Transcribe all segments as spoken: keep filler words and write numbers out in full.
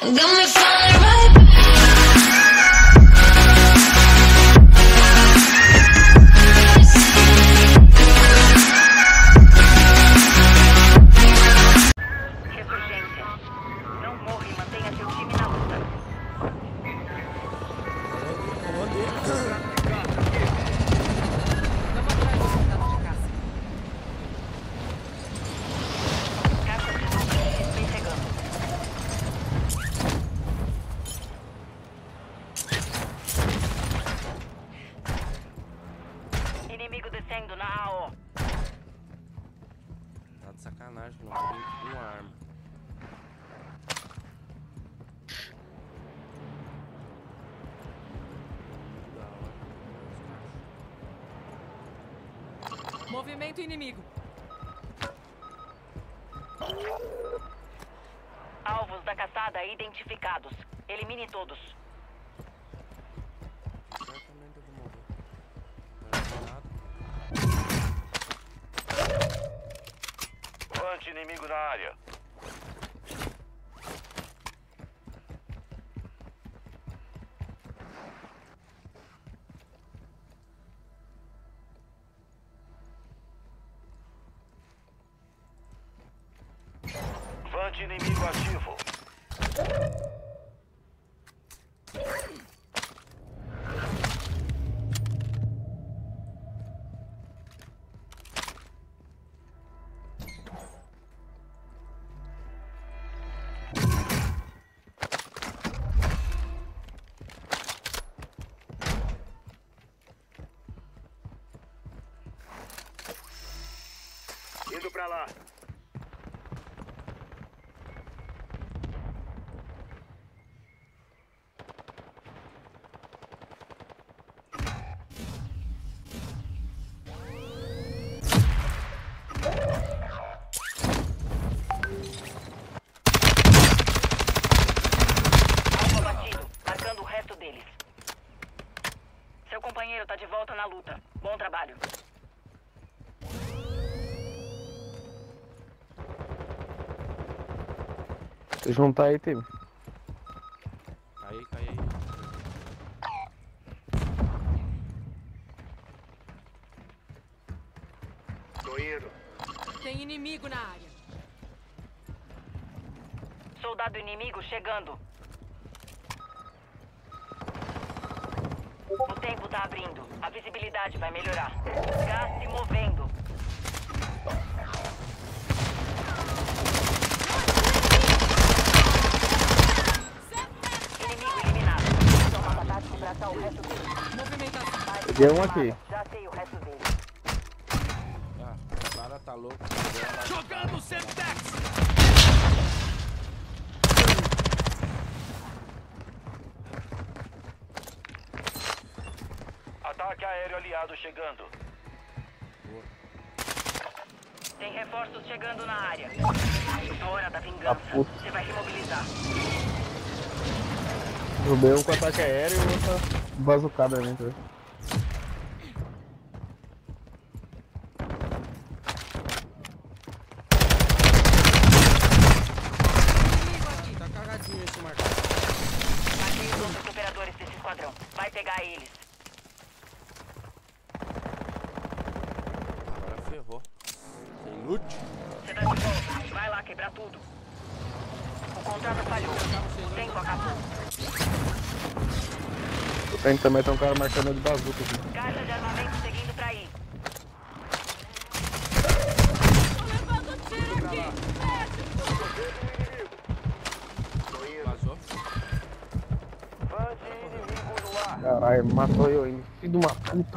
Got me falling right back. Ressurgência. Não morra e mantenha seu time na luta. Caixa de núcleos vem chegando. Inimigo descendo na A O. Tá de sacanagem que não tem uma arma. Movimento inimigo. Alvos da caçada identificados. Elimine todos. Certamente eu vou morrer. Não é nada. Anti-inimigo na área. Vante inimigo ativo. Indo pra lá. Alvo abatido. Marcando o resto deles. Seu companheiro tá de volta na luta. Bom trabalho. Se juntar aí, time. Aí, cai aí. Tô indo. Tem inimigo na área. Soldado inimigo chegando. O tempo tá abrindo. A visibilidade vai melhorar. Gás se movendo. Inimigo eliminado. Toma batata pra tratar o resto dele. Movimentação. Peguei um aqui. Já sei o resto dele. Ah, o cara tá louco. Jogando o Semtex! Ataque aéreo aliado chegando. Tem reforços chegando na área. A hora da vingança. Ah, puta. Você vai se mobilizar. Derrubei um com ataque aéreo e outra bazucada dentro. Tá cagadinho esse marcado. Matei os outros operadores desse esquadrão. Vai pegar eles. Agora ferrou. Tem loot. Você tá de volta. Vai lá quebrar tudo. O contrato falhou. O tempo acabou. Tem também tem um cara marcando de bazuca aqui. Caixa de armamento seguindo pra aí. Vazou. Vante inimigo no ar. Caralho, matou eu ainda. Filho de uma puta.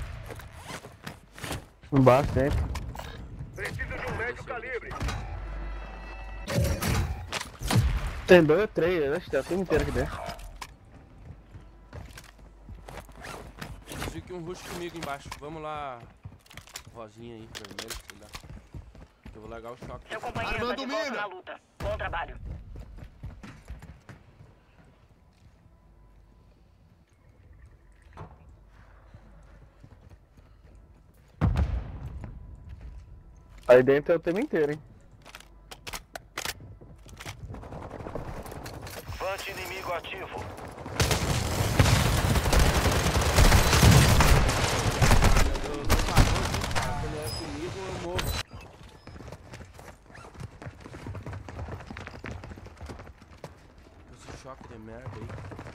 Embaixo, sempre. Preciso de um médio calibre. Tem dois ou três, acho que tem a turma inteira aqui dentro. Fique um rush comigo embaixo. Vamos lá. Rosinha aí, vermelho, sei lá. Eu vou largar o choque. Seu companheiro tá de volta na luta. Bom trabalho. Aí dentro é o tempo inteiro, hein? Vante inimigo ativo. Eu tô pagando aqui, cara. Quando é comigo, eu morro. Esse choque de merda aí.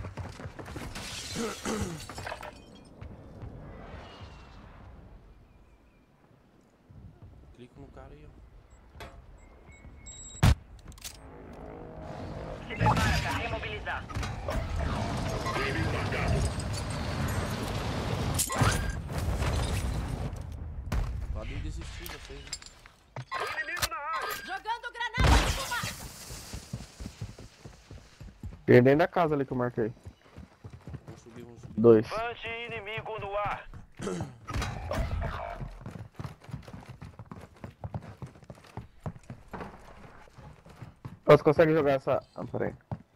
Clica no cara aí, ó. Se prepara pra remobilizar. Podem desistir vocês, né? Inimigo na área. Jogando granada de fumaça. Tem dentro da casa ali que eu marquei. Vamos subir, vamos subir. Dois. Vante inimigo no ar. Você consegue jogar essa... Ah, peraí.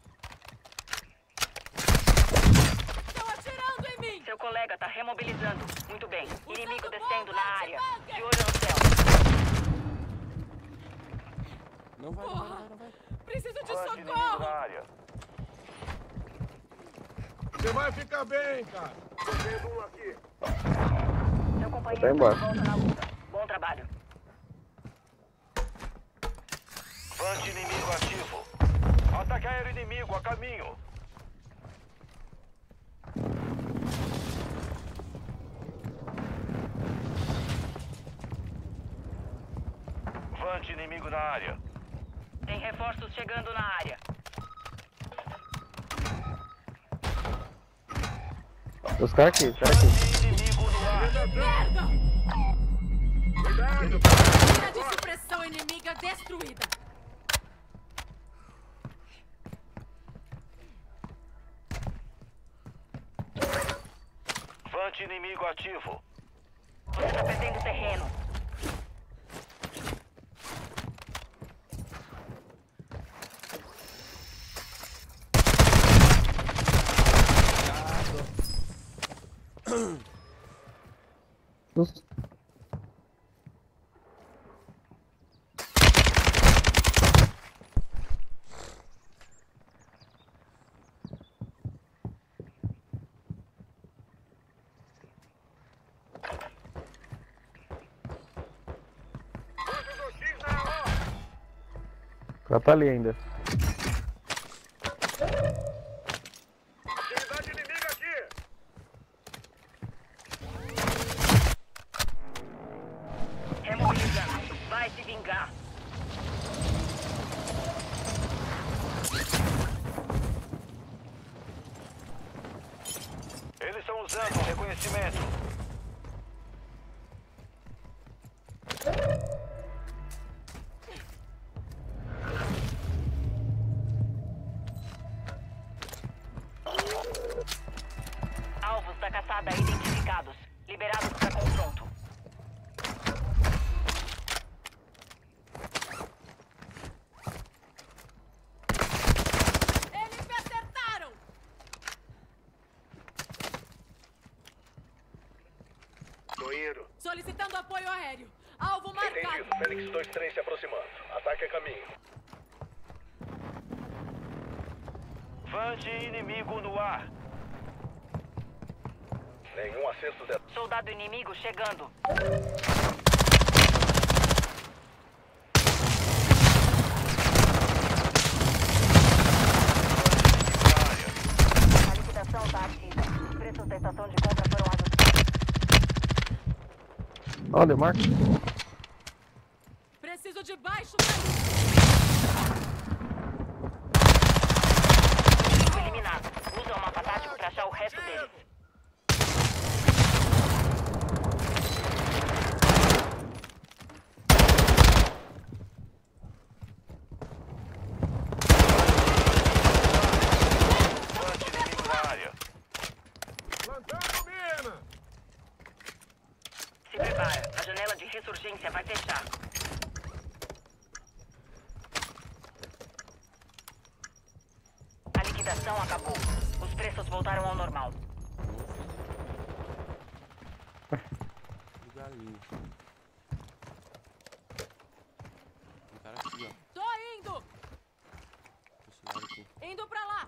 Estão atirando em mim. Seu colega tá remobilizando. Muito bem. Inimigo Usando descendo bomba na área. anti-bunker. De olho no céu. Não vai, não vai, não vai, não vai. Preciso de Vante inimigo socorro. na área. Você vai ficar bem, cara. Tô vendo um aqui. Seu companheiro Vai tá embora. de volta na luta. Bom trabalho. Vante inimigo ativo. Ataque aéreo inimigo a caminho. Vante inimigo na área. Tem reforços chegando na área. Os caras aqui, os caras aqui. Vante inimigo no ar. Merda! Cuidado. Linha de supressão inimiga destruída. Vante inimigo ativo. Você tá perdendo terreno. Os- Vante do X na hora. O cara tá ali ainda. Atividade inimiga aqui. Remobilizando. Vai se vingar. Eles estão usando o reconhecimento. Alvos da caçada identificados. Liberados para confronto. Eles me acertaram. Tô indo. Solicitando apoio aéreo. Alvo marcado. Fênix dois três se aproximando. Ataque a caminho. Vante inimigo no ar. Nenhum acerto de... Soldado inimigo chegando. A liquidação tá ativa. Os preços da estação de compra foram ajustados. Olha, Marco. Preciso de baixo pra Inimigo eliminado. Usa o mapa tático pra achar o resto deles. Vante inimigo na área. Plantando mina. Se prepara. A janela de ressurgência vai fechar. A liquidação acabou. Os preços voltaram ao normal. Do galinho. Tem cara aqui, ó. Tô indo. Esse lado aqui. aqui. Indo pra lá.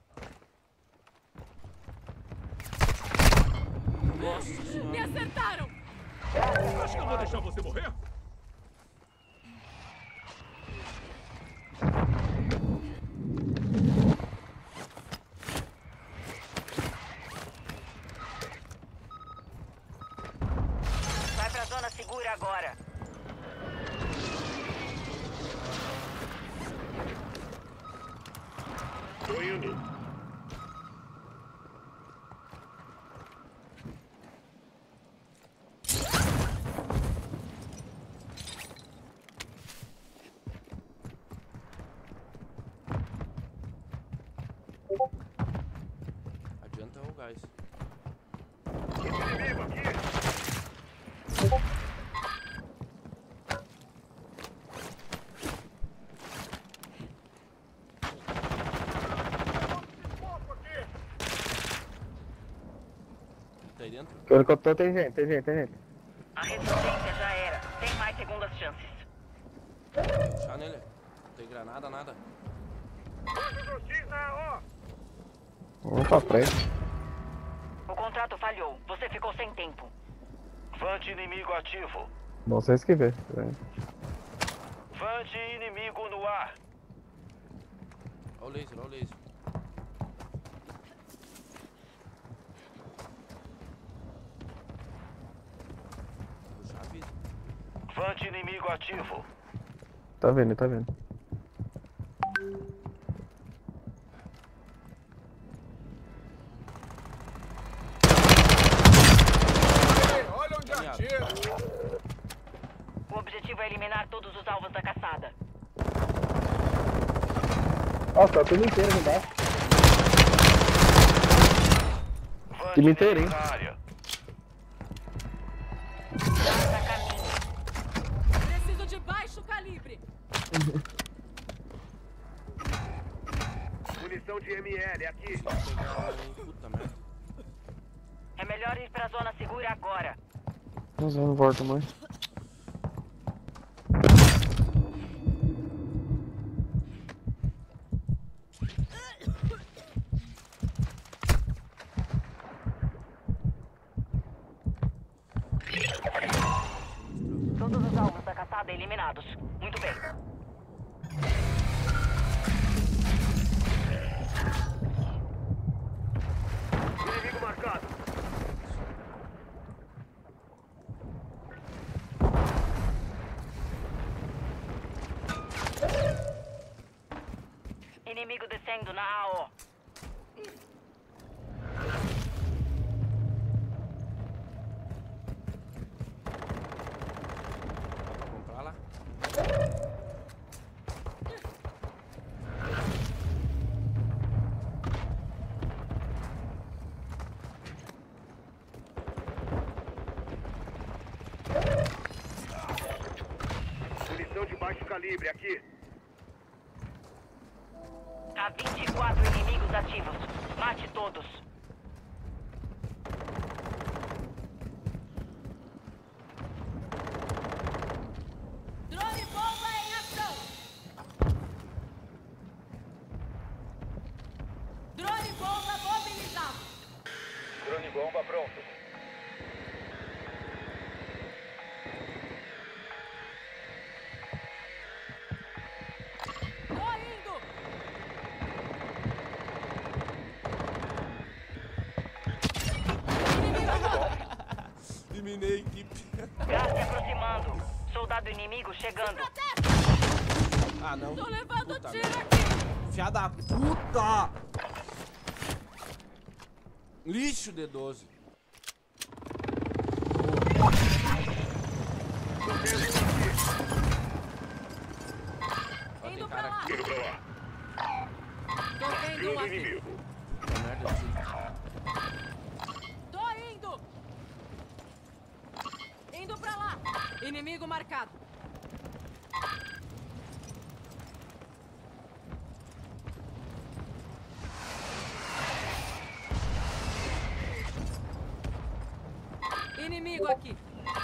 Nossa Me senhora. acertaram. Acho que eu vou deixar você morrer? Vai pra zona segura agora. Tô indo. Adianta o gás. Inimigo aqui. Tá aí dentro? O helicóptero tem gente, tem gente, tem gente. A resistência já era. Tem mais segundas chances. Puxar nele. Não tem granada, nada. X na O. Vamos pra frente. O contrato falhou. Você ficou sem tempo. Vante inimigo ativo. Vocês que vê. Vante inimigo no ar. Olha o laser, olha o laser. Puxar a vida. Vante inimigo ativo. Tá vendo, tá vendo. Ei, olha onde atira. O objetivo é eliminar todos os alvos da caçada. Ó, tá tudo inteiro aqui embaixo. Vante Time inteiro, hein? na área. Faça caminho. Preciso de baixo calibre. Munição de M L aqui. Pegar ela, hein? Puta merda. É melhor ir pra zona segura agora. Mas eu não volto mais. Todos os alvos da caçada eliminados. Muito bem. Inimigo marcado. Inimigo descendo na A O. Vamos pra lá. Munição de baixo calibre aqui. Há vinte e quatro inimigos ativos. Mate todos. Drone bomba em ação. Drone bomba mobilizado. Drone bomba pronto. Tô indo. Eliminei a equipe. Gás se aproximando. Soldado inimigo chegando. Ah, não. Tô levando Puta tiro merda. aqui. Filha da puta! Lixo D doze. Ó, tem Indo pra cara lá. aqui. Indo pra lá. Tô vendo um aqui. Inimigo. Puta merda, assim. Tô indo. Indo pra lá. Inimigo marcado. Inimigo aqui.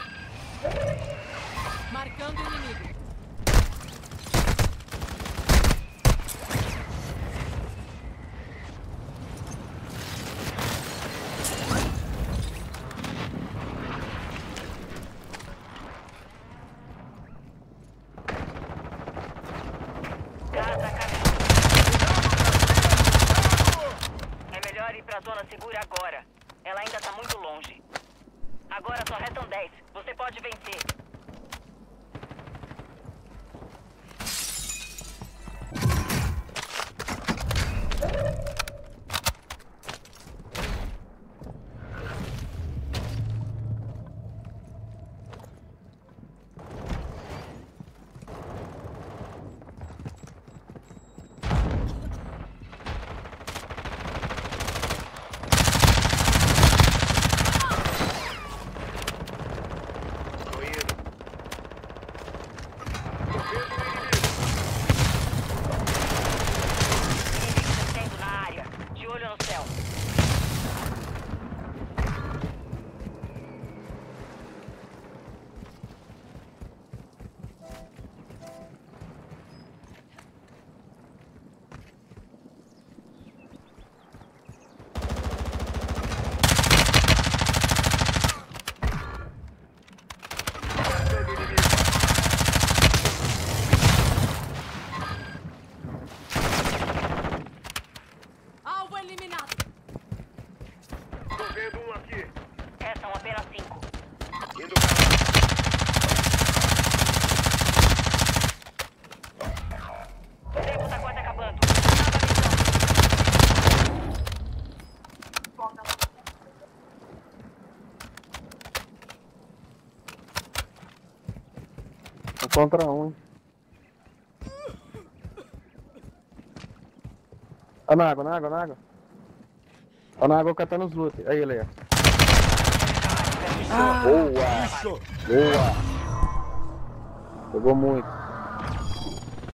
Marcando inimigo. a zona segura agora. Ela ainda tá muito longe. Agora só restam dez. Você pode vencer. Tô indo. Tô vendo o inimigo. Inimigo descendo na área. De olho no céu. Marcando o inimigo. Alvo eliminado. Tô vendo um aqui. Restam apenas cinco. Indo pra lá. O tempo tá quase acabando. Acaba a missão. Um contra um, hein? Ó na água, na água, na água. Ó na água catando os loot. Aí, ele aí. Boa! Boa! Pegou muito.